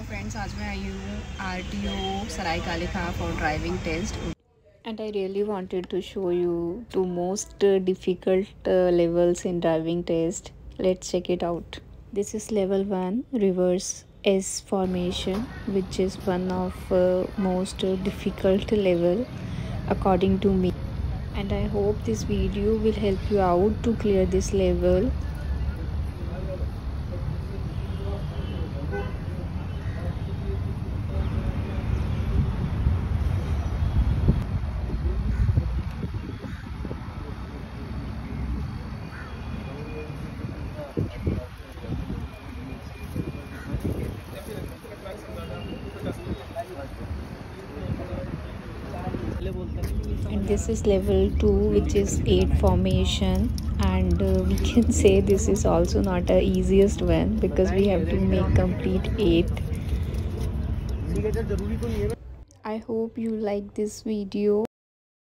Friends, आज मैं आई हूँ RTO Sarai Kale Khan for driving test and I really wanted to show you two most difficult levels in driving test. Let's check it out. This is level 1, reverse S formation, which is one of most difficult level according to me, and I hope this video will help you out to clear this level. And this is level 2, which is 8 formation, and we can say this is also not the easiest one because we have to make complete 8. I hope you like this video.